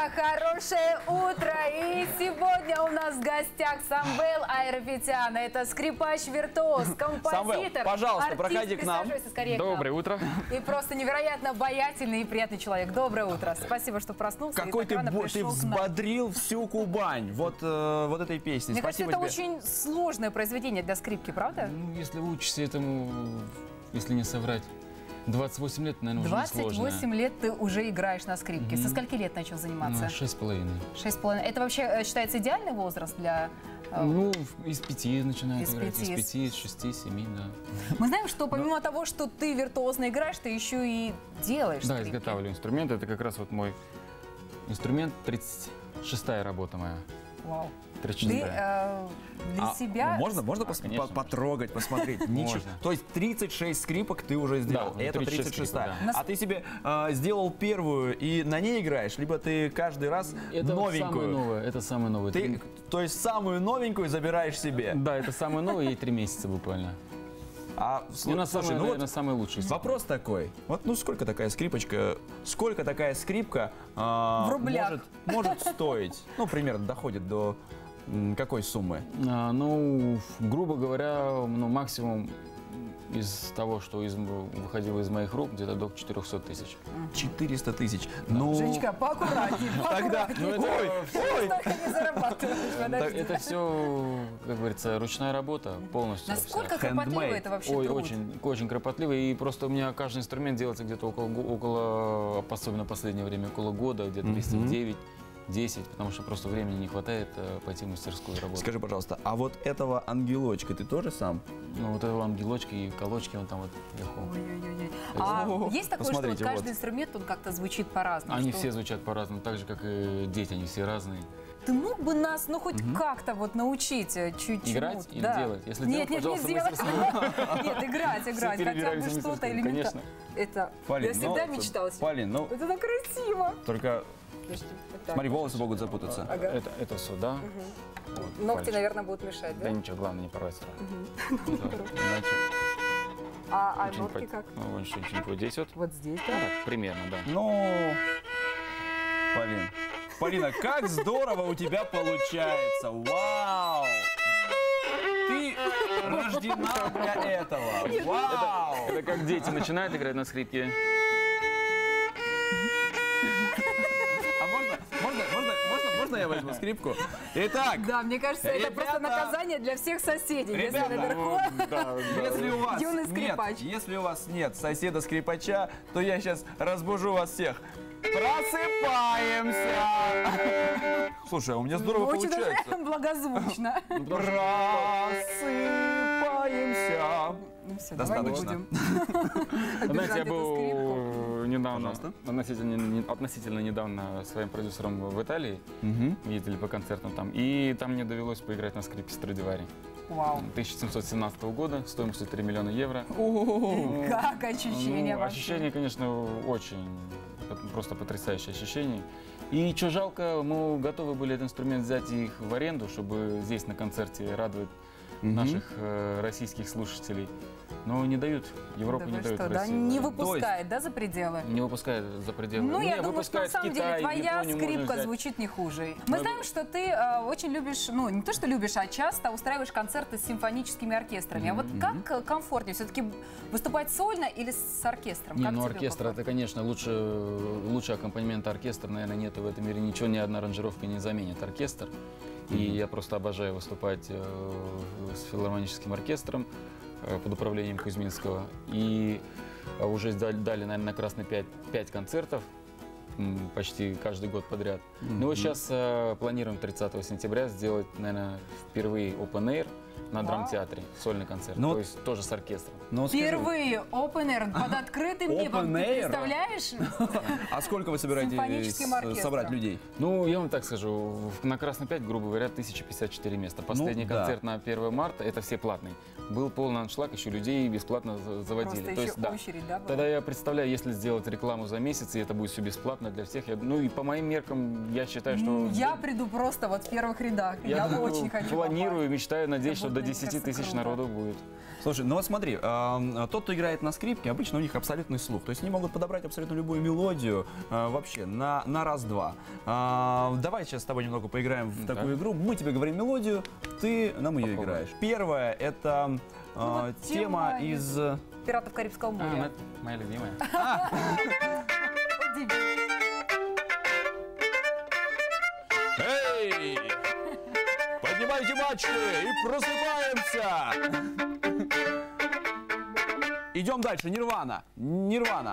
Друзья, хорошее утро! И сегодня у нас в гостях Самвел Айрапетян. Это скрипач-виртуоз, композитор, Самвел, пожалуйста, артист. проходи к нам. Скорее Доброе утро. И просто невероятно обаятельный и приятный человек. Доброе утро. Спасибо, что проснулся. Какой и так рано ты пришел к нам. взбодрил всю Кубань вот этой песней. Мне кажется, Спасибо это тебе. очень сложное произведение для скрипки, правда? Ну, если вы учишься этому, если не соврать, 28 лет, наверное, уже 28 несложно. лет ты уже играешь на скрипке. Со скольки лет начал заниматься? 6,5. 6,5. Это вообще считается идеальный возраст для... Ну, из 5 начинают Из играть. 5. Из 5, из 6, 7, да. Мы знаем, что помимо того, что ты виртуозно играешь, ты еще и делаешь Да, скрипки. изготавливаю инструменты. Это как раз вот мой инструмент, 36-я работа моя. Вау. Ты 36-я. для себя... Можно конечно. потрогать, посмотреть? Ничего. Можно. То есть 36 скрипок ты уже сделал. Да, Это 36 36-я. скрипок, да. А ты себе сделал первую и на ней играешь, либо ты каждый раз Это вот самое новенькую? новое. Это самое новое. Ты, то есть самую новенькую забираешь себе? Да, это самое новое, ей 3 месяца буквально. А, И на слушай, самое, ну вот наверное, самый лучший. вопрос такой. Вот, ну сколько такая скрипочка, сколько такая скрипка В рублях. может стоить? Ну, примерно доходит до какой суммы? Ну, грубо говоря, ну, максимум из того, что выходило из моих рук, где-то до 400 тысяч. 400 тысяч. Ну, Женечка, поаккуратнее, тогда... поаккуратнее. Ой, Столько не зарабатываешь, подожди. Это все, как говорится, ручная работа полностью. Насколько Handmade. кропотливо это вообще Ой, труд? очень кропотливо. И просто у меня каждый инструмент делается где-то около, особенно в последнее время, около года, где-то месяцев 9-10, потому что просто времени не хватает пойти в мастерскую работать. Скажи, пожалуйста, а вот этого ангелочка ты тоже сам? Ну, вот этого ангелочки и колочки, он там вот вверху. Ой-ой-ой. А есть такое, что вот Посмотрите, каждый вот. инструмент, он как-то звучит по-разному? Они что все звучат по-разному, так же, как и дети, они все разные. Ты мог бы нас, ну, хоть как-то вот научить чуть-чуть? Играть или Да. делать? Если Нет, делать, нет, не пожалуйста, сделать. Нет, играть, хотя бы перебираемся в что-то мастерскую, элементарное. конечно. Это, Полин, я всегда ну, мечтала. Полин, ну, Это так красиво. только Подожди, вот так. смотри, волосы могут запутаться. Ага. Это сюда. Вот, Ногти, пальчик. наверное, будут мешать, Да да? ничего, главное не порвать сразу. Да, иначе А что-нибудь ногти как? ну, что-нибудь вот здесь вот. Вот здесь, да? Так, примерно, да. Ну, Полина, как здорово у тебя получается! Вау! Ты рождена для этого! Вау! Это как дети начинают играть на скрипке. А можно я возьму скрипку? Итак, Да, мне кажется, это просто Ребята! наказание для всех соседей. Если Ребята! наверху... если у вас Юный скрипач. если у вас нет соседа-скрипача, то я сейчас разбужу вас всех. Просыпаемся! Слушай, а у меня здорово Очень получается. даже благозвучно. Просыпаемся. Ну все, давай не Достаточно. будем Знаете, я обижать эту скрипку. был недавно, Пожалуйста. относительно недавно своим продюсером в Италии. Мы ездили по концертам там. И там мне довелось поиграть на скрипке Страдивари. Вау. 1717 года, стоимостью 3 миллиона евро. Как ощущение Ну, вообще? ощущение, конечно, очень, просто потрясающее ощущение. И что жалко, мы готовы были этот инструмент взять их в аренду, чтобы здесь на концерте радовать наших российских слушателей. Но не дают, Европа Да не вы дает что, в да, Россию. не выпускает, да, за пределы? Не выпускают за пределы. Ну, я Не, думаю, что на выпускают в самом деле Китае, в твоя Японию можно скрипка взять. звучит не хуже. Мы Мы- знаем, что ты очень любишь, ну, не то, что любишь, а часто устраиваешь концерты с симфоническими оркестрами. А вот как комфортнее? Все-таки выступать сольно или с оркестром? Не, Как ну тебе оркестр, комфортнее? это, конечно, лучше аккомпанемента оркестра, наверное, нету в этом мире. Ничего, ни одна аранжировка не заменит оркестр. И я просто обожаю выступать с филармоническим оркестром под управлением Кузьминского. И уже дали, наверное, на Красной 5 концертов, почти каждый год подряд. Ну вот сейчас планируем 30 сентября сделать, наверное, впервые Open Air на драмтеатре, сольный концерт, Ну, то есть тоже с оркестром. Ну, скажи, Впервые Open Air под открытым небом. Open Ты Air? представляешь? а сколько вы Симфоническим собираетесь оркестром. собрать людей? Ну, я вам так скажу, на Красной 5, грубо говоря, 1054 места. Последний да. концерт на 1 марта, это все платный. Был полный аншлаг, еще людей бесплатно заводили. Просто То еще есть, да. очередь, да, была? Тогда я представляю, если сделать рекламу за месяц, и это будет все бесплатно, доступно для всех. Ну и по моим меркам, я считаю, что... Я приду просто вот в первых рядах. Я очень хочу планирую, мечтаю, надеюсь, что Это до будет, 10 мне кажется, тысяч круто. народу будет. Слушай, ну вот смотри, тот, кто играет на скрипке, обычно у них абсолютный слух. То есть они могут подобрать абсолютно любую мелодию вообще на раз-два. Давай сейчас с тобой немного поиграем в такую игру. Мы тебе говорим мелодию, ты нам ее Попробуем. играешь. Первая — это вот тема тема из... «Пиратов Карибского моря». Моя любимая. Эй! Поднимайте мачты и просыпаемся! Идем дальше. Нирвана. Нирвана.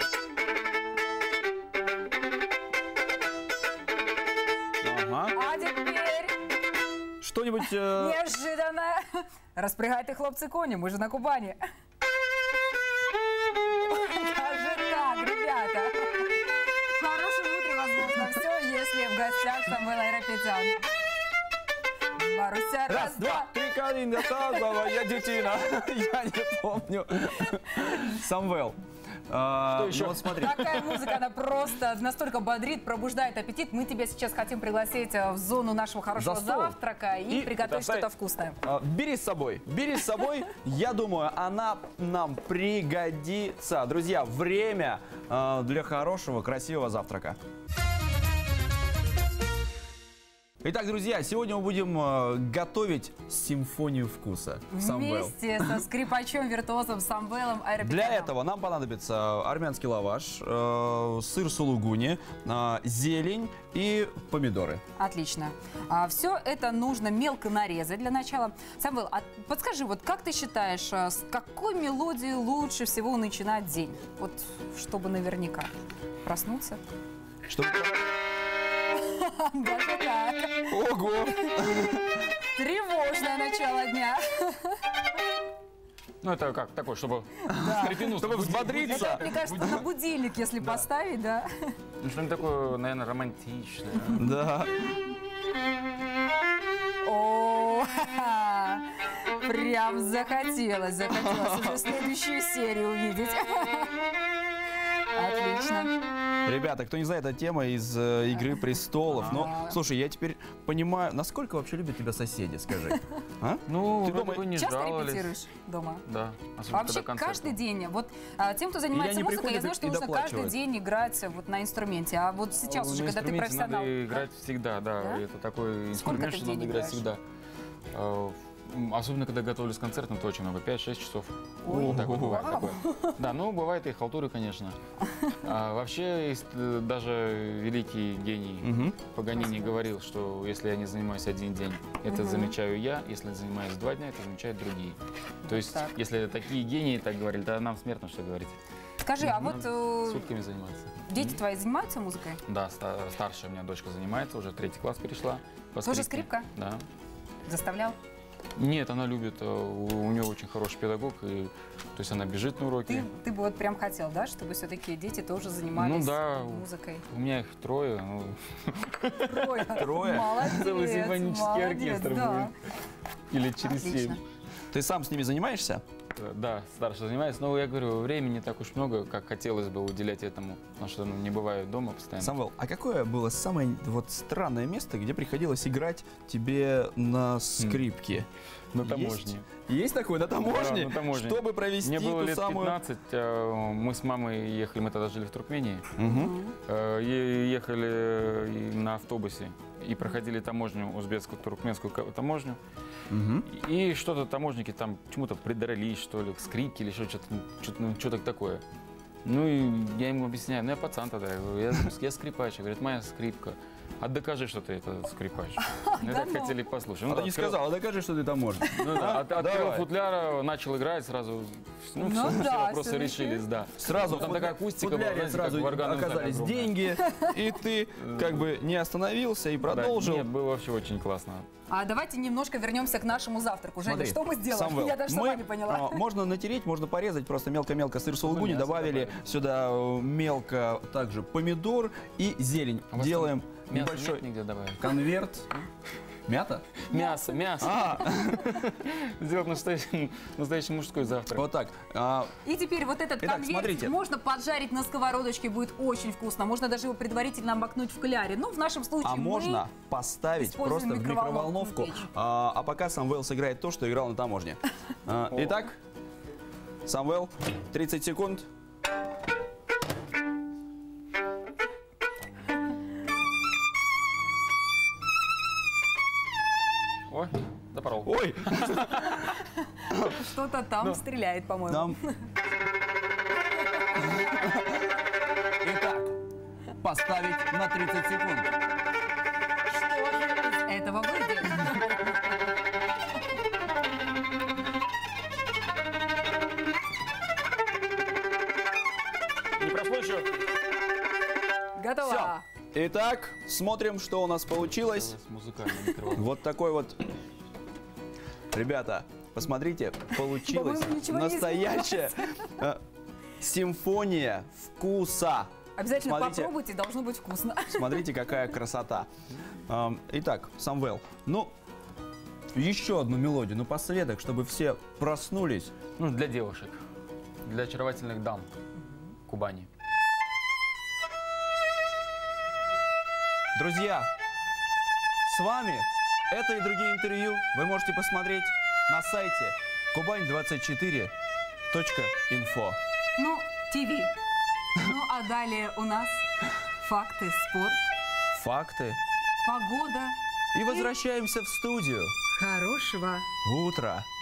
Ага. А теперь Что-нибудь... неожиданно. Распрягайте, хлопцы, кони, мы же на Кубани. Даже так, ребята. В хорошем утре возможно все, если в гостях Самвел Айрапетян. Маруся, Раз, два, три, Калинка, Тазова, я детина. Я не помню. Самвел. Что еще? Ну вот смотри. Такая музыка, она просто настолько бодрит, пробуждает аппетит. Мы тебя сейчас хотим пригласить в зону нашего хорошего За стол. завтрака и И приготовить давай. что-то вкусное. Бери с собой. Бери с собой. Я думаю, она нам пригодится. Друзья, время для хорошего, красивого завтрака. Итак, друзья, сегодня мы будем готовить симфонию вкуса. Самвел. Вместе со скрипачом-виртуозом Самвелом Айрапетяном. Для этого нам понадобится армянский лаваш, сыр сулугуни, зелень и помидоры. Отлично. Все это нужно мелко нарезать для начала. Самвел, а подскажи, вот как ты считаешь, с какой мелодии лучше всего начинать день? Вот чтобы наверняка проснуться. Чтобы... Даже так. Ого! Тревожное начало дня. Ну это как, такой, чтобы встрепенуться. Чтобы взбодриться. Это, мне кажется, на будильник, если поставить, да. Ну, что-нибудь такое, наверное, романтичное. Да. О, прям захотелось уже следующую серию увидеть. Отлично. Ребята, кто не знает, это тема из «Игры престолов». Но, слушай, я теперь понимаю, насколько вообще любят тебя соседи, скажи. А? Ну, Ты вроде дома бы не Часто жаловались. репетируешь дома? Да, особенно Вообще когда концерты. каждый день, вот тем, кто занимается они музыкой, я приходят знаю, что и нужно каждый доплачивают. день играть вот на инструменте. А вот сейчас уже, На когда ты инструменте профессионал. надо играть всегда, да. Да? Это такой Сколько инструмент, ты в что день надо играть играешь? всегда. Особенно, когда готовлюсь к концертам, то очень много. 5-6 часов. Ой. Вот так вот бывает Вау. такое. Да, ну бывает и халтуры, конечно. Вообще, есть даже великий гений Паганини говорил, что если я не занимаюсь один день, это замечаю я. Если занимаюсь 2 дня, это замечают другие. То есть, Так. если такие гении так говорили, то нам смертно что говорить. Скажи, а вот Сутками заниматься. дети твои занимаются музыкой? Да, старшая у меня дочка занимается, уже 3 класс перешла. по Тоже скрипке. скрипка? Да. Заставлял? Нет, она любит, у нее очень хороший педагог, и, то есть она бежит на уроки. Ты бы вот прям хотел, да, чтобы все-таки дети тоже занимались Ну да. музыкой? У меня их 3, ну, Трое? Молодец, Целый симфонический молодец, оркестр да. или через 7. Отлично. Ты сам с ними занимаешься? Да, старший занимается, но я говорю, времени не так уж много, как хотелось бы уделять этому, потому что не бываю дома постоянно. Самвел, а какое было самое вот странное место, где приходилось играть тебе на скрипке? На таможне. Есть такое на таможне? Да, на таможне. Чтобы провести Мне было ту лет самую... 15, мы с мамой ехали, мы тогда жили в Туркмении, Мгм. ехали на автобусе и проходили таможню, узбекскую, туркменскую таможню. Мгм. И что-то таможники там чему-то придрались, что ли, к скрипке или что-то такое. Ну и я ему объясняю, ну я пацан тогда, я говорю, я скрипач. Говорит, моя скрипка. А докажи, что ты это скрипач. Ну, Да так ну. хотели послушать. А Ну, ты не открыл- сказал, докажи, что ты таможня. Ну, да, открыл Давай. футляр, начал играть сразу. Ну, Ну все да, вопросы всё-таки. решились, да. Сразу Ну, там в такая акустика была, футляре знаете, сразу как в органном зале оказались огромная. деньги, и ты как бы не остановился и Да, продолжил. Нет, было вообще очень классно. А давайте немножко вернемся к нашему завтраку. Женя, Смотри, что мы сделали? Самвел, Я даже сама не поняла. Можно натереть, можно порезать, просто мелко-мелко сыр сулугуни, мясо добавили добавили. сюда мелко также помидор и зелень. А у вас Делаем Мясо небольшой нет нигде добавить? конверт. Мята? Мясо, мясо. Сделать настоящий мужской завтрак. Вот так. И теперь вот этот Итак, конверт смотрите. можно поджарить на сковородочке, будет очень вкусно. Можно даже его предварительно обмакнуть в кляре. Ну, в нашем случае А можно поставить используем просто в микроволновку. микроволновку печь. А пока Самвел сыграет то, что играл на таможне. Итак, Самвел, 30 секунд. Ой, запорол. Ой! Что-то там стреляет, по-моему. Нам... Итак, поставить на 30 секунд. Что же из этого выйдет? Не прошло еще? Готово. Все. Итак, смотрим, что у нас получилось. Музыкальная микроволновка. Вот такой вот. Ребята, посмотрите, получилась По-моему, ничего не настоящая симфония вкуса. Обязательно Смотрите. попробуйте, должно быть вкусно. Смотрите, какая красота. Итак, Самвел, ну, еще одну мелодию напоследок, чтобы все проснулись. Ну, для девушек. Для очаровательных дам Кубани. Друзья, с вами это и другие интервью вы можете посмотреть на сайте kubань24.info. Ну, ТВ. Ну, а далее у нас факты, спорт, Факты. погода. И возвращаемся в студию. Хорошего Утро.